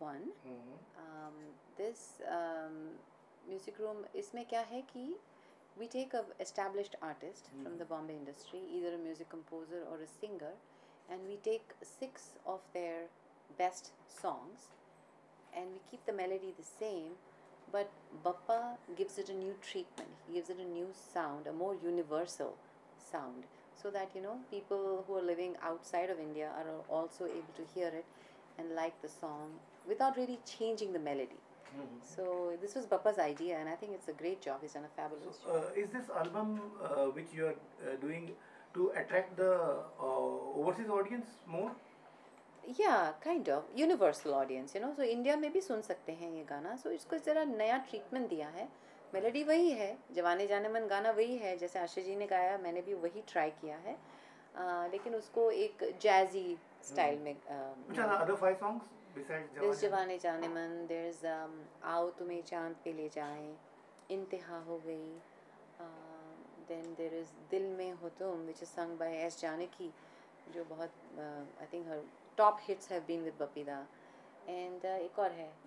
one. This music room, इसमें क्या है कि we take a established artist from the Bombay industry, either a music composer or a singer, and we take 6 of their best songs and we keep the melody the same, but Bappa gives it a new treatment. He gives it a new sound, a more universal sound, so that people who are living outside of India are also able to hear it and like the song without really changing the melody. So this was Bappa's idea, and I think it's a great job. He's done a fabulous job. Is this album which you are doing to attract the overseas audience more? Yeah, kind of universal audience, so India में भी सुन सकते हैं ये गाना. So इसको ज़रा नया treatment दिया है. मेलोडी वही है, जवाने जाने मन गाना वही है, जैसे आशा जी ने गाया मैंने भी वही ट्राई किया है, लेकिन उसको एक जैजी स्टाइल में. Which are the other 5 songs besides there's जवाने जाने मन, there's आओ तुम्हें चांद पे ले जाएं, इंतहा हो गई, then there is दिल में हो तुम, which is sung by S. Janaki, जो बहुत I think her top hits have been with Bapida. And एक और है,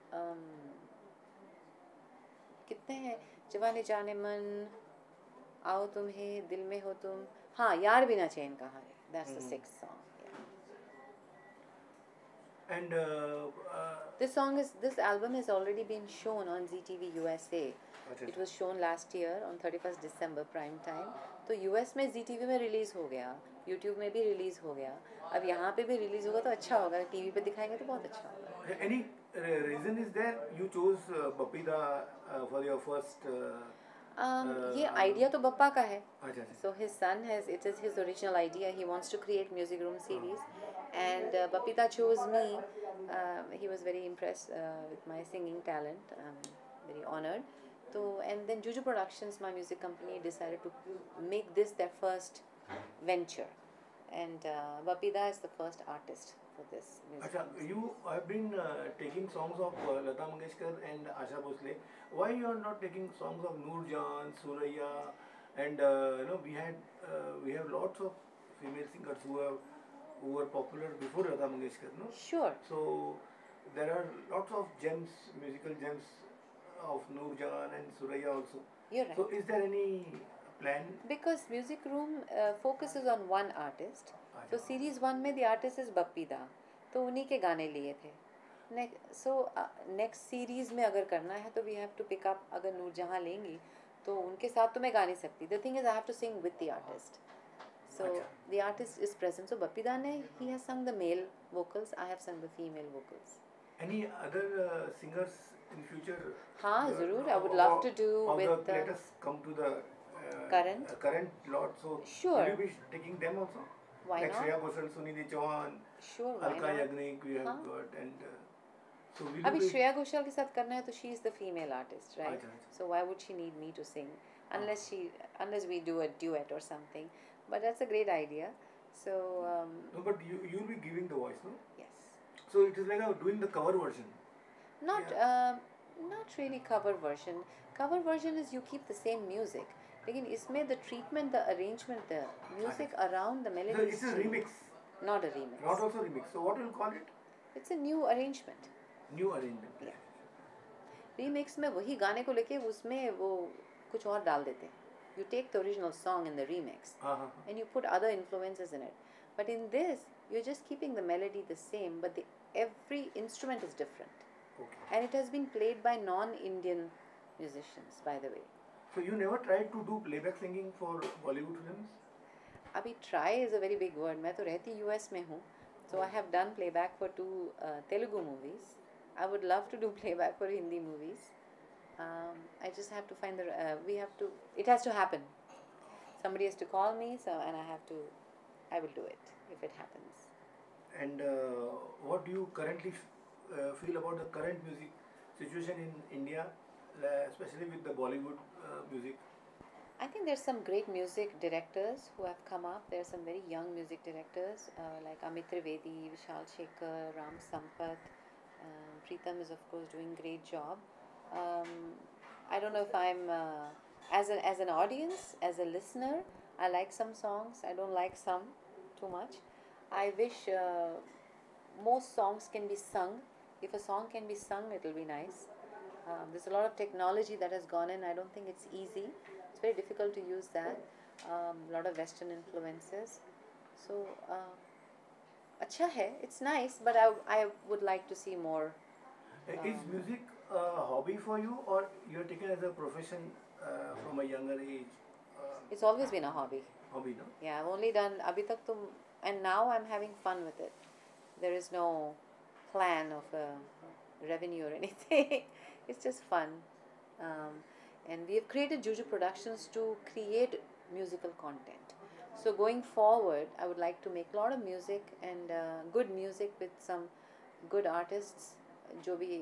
कितने हैं, जवाने जाने मन, आओ तुम्हें, दिल में हो तुम, हाँ यार बिना चैन कहा है. That's the 6th song. And this album has already been shown on ZTV USA. It was shown last year on 31st December prime time. तो US में ZTV में रिलीज़ हो गया, YouTube में भी रिलीज़ हो गया, अब यहाँ पे भी रिलीज़ होगा तो अच्छा होगा, TV पे दिखाएंगे तो बहुत अच्छा होगा. Any reason is there you chose Bapida for your first? ये आइडिया तो बप्पा का है. अच्छा. So his son it is his original idea. He wants to create music room series, and Bapida chose me. He was very impressed with my singing talent. Very honored. So, and then Juju Productions, my music company, decided to make this their first venture, and Bapida is the first artist for this music. Achha, you have been taking songs of Lata Mangeshkar and Asha Bhosle. Why you are not taking songs of Noorjahn, Suraiya, and we have lots of female singers who were popular before Lata Mangeshkar, no? Sure. So there are lots of gems, musical gems of Noorjahn and Suraiya also. You're right. So is there any plan? Because music room focuses on one artist. So series 1 में the artist is Bapida, तो उन्हीं के गाने लिए थे. Next series में अगर करना है तो we have to pick up, अगर नूरजहां लेंगी तो उनके साथ तो मैं गा नहीं सकती. The thing is I have to sing with the artist. So the artist is present. So Bapida ne, he has sung the male vocals, I have sung the female vocals. Any other singers in future? हाँ ज़रूर. I would love to do with. Let us come to the current lot. So sure. will you be taking them also? Why like not? Shreya Ghoshal, Sunidhi Chauhan, sure, Alka Yagnik we have got, and so will अभी you be... Shreya Ghoshal के साथ करना है तो she is the female artist, right? अच्छा. So why would she need me to sing unless we do a duet or something? But that's a great idea. So no, but you'll be giving the voice, no? yes. So it is like doing the cover version. Not really cover version. Cover version is you keep the same music. लेकिन इसमें the treatment, the arrangement, the music around the melody. So it's a remix. Not a remix. Not also remix. So what will you call it? It's a new arrangement. New arrangement. Yeah. Remix में वही गाने को लेके उसमें वो कुछ और डाल देते हैं. You take the original song in the remix and you put other influences in it. But in this, you're just keeping the melody the same, but every instrument is different. Okay. And it has been played by non-Indian musicians, by the way. So you never tried to do playback singing for Bollywood films? अभी try is a very big word. मैं तो रहती US में हूँ. So I have done playback for 2 Telugu movies. I would love to do playback for Hindi movies. I just have to find it has to happen. Somebody has to call me, and I will do it if it happens. And what do you currently feel about the current music situation in India, especially with the Bollywood music? I think there's some great music directors who have come up. There are some very young music directors like Amit Trivedi, Vishal Shekhar, Ram Sampath. Preetham is of course doing a great job. I don't know if I'm as an audience, as a listener, I like some songs. I don't like some too much. I wish most songs can be sung If a song can be sung, it'll be nice. There's a lot of technology that has gone in. I don't think it's easy. It's very difficult to use that. A lot of Western influences. So, अच्छा है. It's nice, but I would like to see more. Is music a hobby for you, or you're taken as a profession from a younger age? It's always been a hobby. Hobby, no? Yeah, I've only done अभी तक तो, and now I'm having fun with it. There is no plan of revenue or anything. It's just fun. And we have created Juju Productions to create musical content. So going forward, I would like to make a lot of music and good music with some good artists. जो भी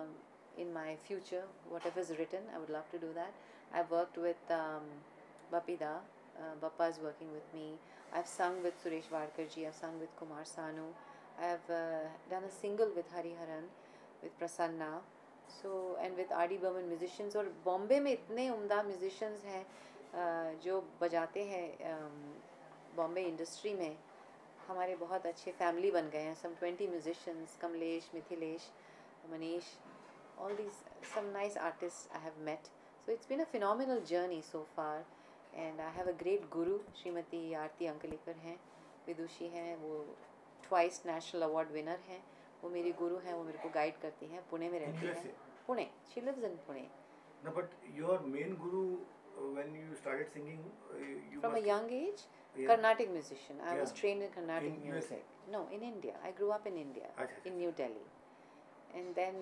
in my future, whatever is written, I would love to do that. I've worked with Bapida. Bappa is working with me. I've sung with Suresh Wadkarji. I've sung with Kumar Sanu. I've done a single with Hariharan, with Prasanna. So, and with R.D. Burman musicians. और बॉम्बे में इतने उम्दा musicians हैं जो बजाते हैं Bombay industry में. हमारे बहुत अच्छे फैमिली बन गए हैं. Some 20 musicians, Kamlesh, Mithilesh, Manish, all these, some nice artists I have met. So it's been a phenomenal journey so far. And I have a great guru, Shrimati आरती अंकलेकर हैं, विदुषी हैं, वो twice national award winner हैं. वो मेरी गुरु हैं, वो मेरे को गाइड करती हैं. पुणे में रहती हैं. Pune. She lives in Pune. No, but your main guru, when you started singing, you from a young age, Carnatic musician. I was trained in Carnatic music. No, in India. I grew up in India, in New Delhi. And then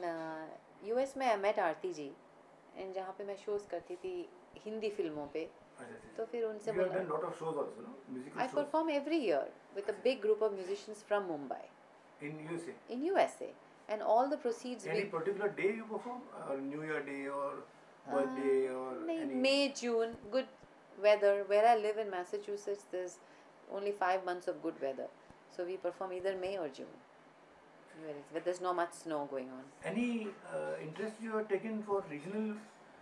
US में I met Aarti ji, and जहाँ पे मैं shows करती थी हिंदी फिल्मों पे. तो फिर उनसे you have done lot of shows also, no? Musical I shows? perform every year with a big group of musicians from Mumbai. In USA? In USA. And all the proceeds Any particular day you perform? Or New Year Day or birthday or any? May, June, good weather. Where I live in Massachusetts, there's only 5 months of good weather. So we perform either May or June. But there's not much snow going on. Any interest you have taken for regional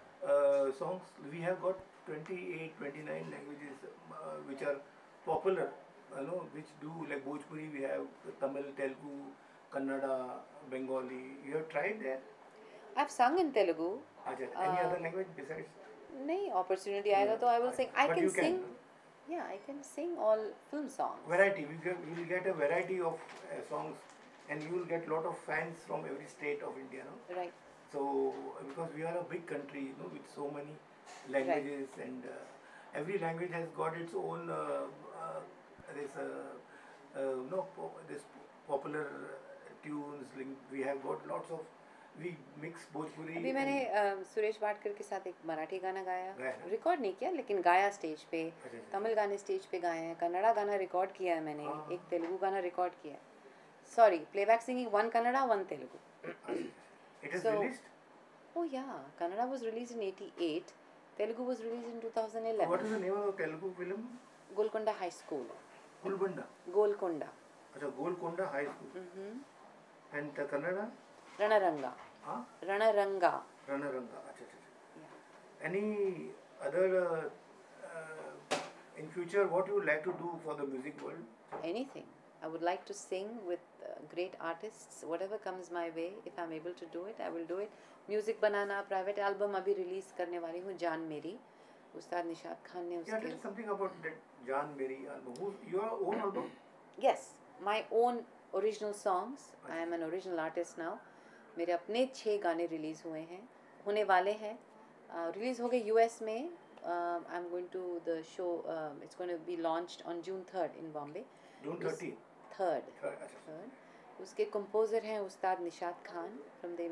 songs? We have got 28, 29 languages which are popular, which do, like Bhojpuri, we have Tamil, Telugu, Kannada, Bengali. You have tried that? I've sung in Telugu. Any other language besides? No, opportunity आएगा तो I will sing. I can sing. Yeah, I can sing all film songs. Variety. You will get a variety of songs, and you will get lot of fans from every state of India, no? Right. So, because we are a big country, with so many languages, right. And every language has got its own this popular tunes. We have got lots of. We mix Bhojpuri. अभी मैंने सुरेश वाडकर के साथ एक मराठी गाना गाया. Record नहीं किया, लेकिन गाया स्टेज पे. तमिल गाने स्टेज पे गाए हैं. कन्नड़ा गाना रिकॉर्ड किया है मैंने. एक तेलुगु गाना रिकॉर्ड किया है. Sorry, playback singing, one Kannada, one Telugu. It is released? Oh yeah, Kannada was released in 88. Telugu was released in 2011. What is the name of the Telugu film? Golconda High School. Golconda? Golconda. Achha, Golconda High School. And the Kannada? Ranaranga. Huh? Ranaranga. Ranaranga. Achha. Yeah. Any other, in future, what you would like to do for the music world? Anything. I would like to sing with great artists. Whatever comes my way, if I'm able to do it, I will do it. Music banana, private album अभी release करने वाली हूँ. जान मेरी, उस्ताद निशात खान ने उसके. Yeah, tell something about that Jaan Meri album. Your own album? Yes, my own original songs. I am an original artist now. मेरे अपने 6 गाने release हुए हैं, होने वाले हैं. Release हो गए US में. I'm going to the show. It's going to be launched on June 3rd in Bombay. June 30th. Third. उसके composer हैं उस्ताद निशात खान from the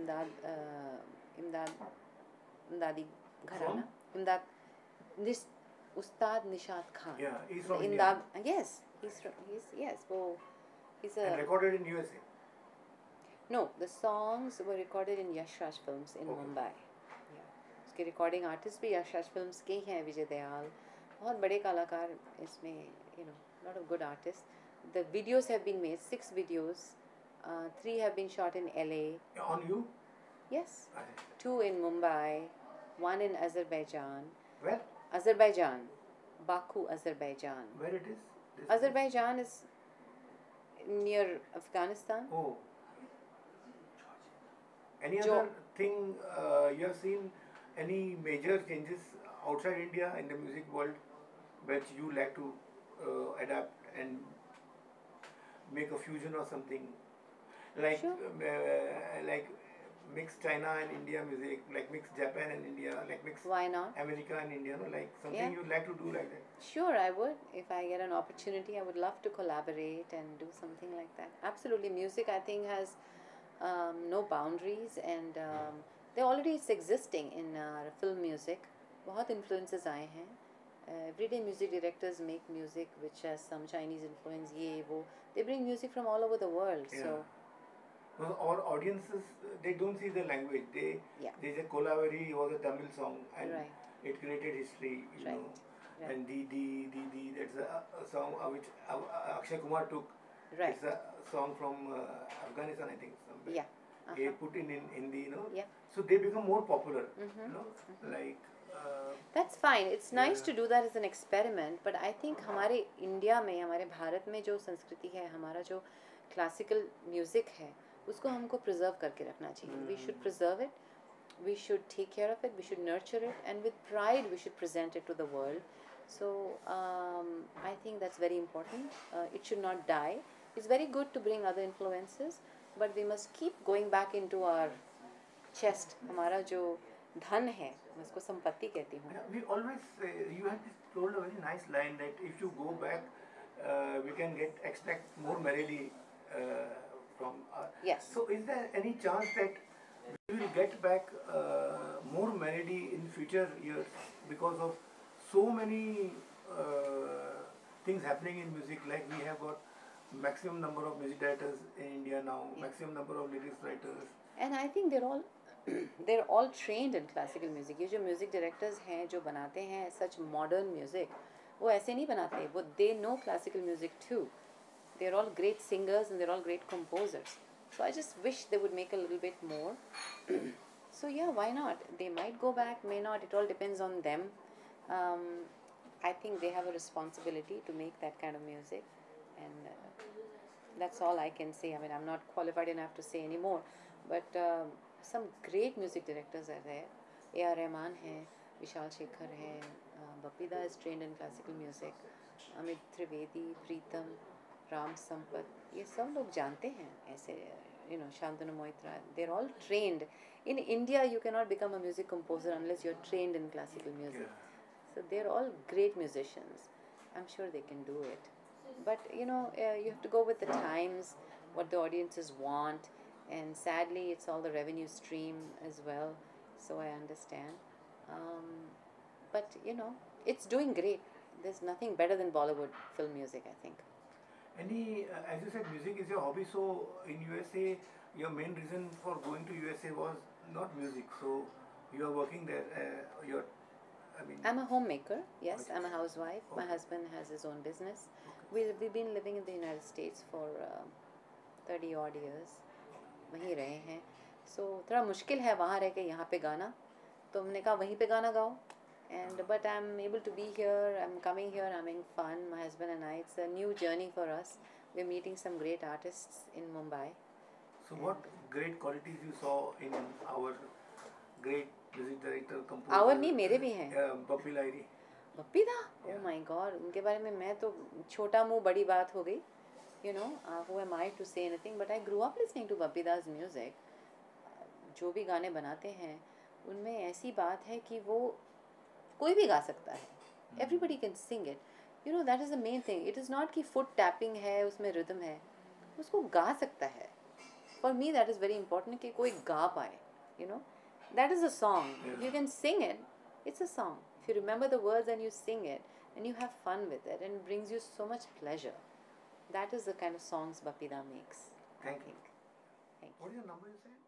इमदादी घराना. इमदाद उस्ताद Nishat Khan. Yeah, he's from India. Yes, he's a. And recorded in USA. No, the songs were recorded in Yash Raj Films in Mumbai. Yeah, उसके recording artist भी Yash Raj Films के ही हैं. विजय दयाल, बहुत बड़े कलाकार इसमें, lot of good artists. The videos have been made, 6 videos. 3 have been shot in LA. On you? Yes. 2 in Mumbai, 1 in Azerbaijan. Where? Azerbaijan. Baku, Azerbaijan. Where it is? Azerbaijan is near Afghanistan. Oh. Any जो other thing you have seen? Any major changes outside India in the music world which you like to adapt and make a fusion or something like sure. like mix China and India music, like mix Japan and India, like mix Why not? America and India, no? Like Yeah. something you like to do like that. Sure, I would. If I get an opportunity, I would love to collaborate and do something like that. Absolutely. Music, I think, has no boundaries, and they already it's existing in film music. बहुत influences आए हैं. Everyday music directors make music which has some Chinese influence, ये वो. They bring music from all over the world. Yeah. So Because our audiences, they don't see the language. yeah, They say Kolavari was a Tamil song and right, it created history, you right, know. right, And the that's a song which Akshay Kumar took. right. It's a song from Afghanistan, I think. Somewhere. Yeah. They Uh-huh. put in Hindi, you know. Yeah. So they become more popular, Mhm. you know. Like. That's fine. It's nice Yeah. to do that as an experiment, but I think हमारे India में, हमारे भारत में जो संस्कृति है, हमारा जो classical music है, उसको हमको प्रिजर्व करके रखना चाहिए. We should preserve it. We should take care of it. We should nurture it, and with pride, we should present it to the world. So I think that's very important. It should not die. It's very good to bring other influences, but we must keep going back into our chest. हमारा जो धन है, मैं उसको संपत्ति कहती हूँ. Yeah, we always you have told a very nice line that if you go back, we can extract more melody from. Yes. So, is there any chance that we will get back more melody in future years because of so many things happening in music? Like we have got maximum number of music directors in India now, Yeah. maximum number of lyrics writers. And I think they're all trained in classical music. ये जो music directors हैं जो बनाते हैं such modern music, वो ऐसे नहीं बनाते. वो they know classical music too. They're all great singers and they're all great composers. So I just wish they would make a little bit more. So yeah, why not? They might go back, may not. It all depends on them. I think they have a responsibility to make that kind of music, and that's all I can say. I mean, I'm not qualified enough to say any more, but some great music directors are there. A.R. Rahman है, विशाल शेखर है, Bappi Da is trained in classical music, Amit Trivedi, Preetam, Ram Sampath, ये सब लोग जानते हैं ऐसे, you know, Shantanu Moitra. They're all trained. In India, you cannot become a music composer unless you're trained in classical music. So they're all great musicians. I'm sure they can do it. But you know, you have to go with the times, what the audiences want, and sadly, it's all the revenue stream as well. So I understand. But you know, it's doing great. There's nothing better than Bollywood film music, I think. Any, as you said, music is your hobby. So in USA, your main reason for going to USA was not music. So you are working there. You're, I mean. I'm a homemaker. Yes, Okay. I'm a housewife. My Okay. husband has his own business. We've been living in the United States for 30 odd years. वहीं रहे हैं. So थोड़ा मुश्किल है वहाँ रह के यहाँ पे गाना. तो हमने कहा वहीं पे गाना गाओ. And but I'm able to be here. I'm coming here. I'm having fun. My husband and I. It's a new journey for us. We're meeting some great artists in Mumbai. So what great qualities you saw in our great music director, composer? Our नहीं मेरे भी हैं. Bappi Lahiri. Bappi दा. Oh my God. उनके बारे में मैं तो छोटा मुँह बड़ी बात हो गई. You know, who am I to say anything? But I grew up listening to Bappi Da's music. जो भी गाने बनाते हैं, उनमें ऐसी बात है कि वो कोई भी गा सकता है. Everybody can sing it. You know, that is the main thing. It is not कि foot tapping है, उसमें rhythm है. उसको गा सकता है. For me, that is very important कि कोई गा पाए. You know, that is a song. If you can sing it, it's a song. If you remember the words and you sing it, and you have fun with it, and it brings you so much pleasure. That is the kind of songs Bappi Da makes. Thank I you. think. Thank you. What is your number you said?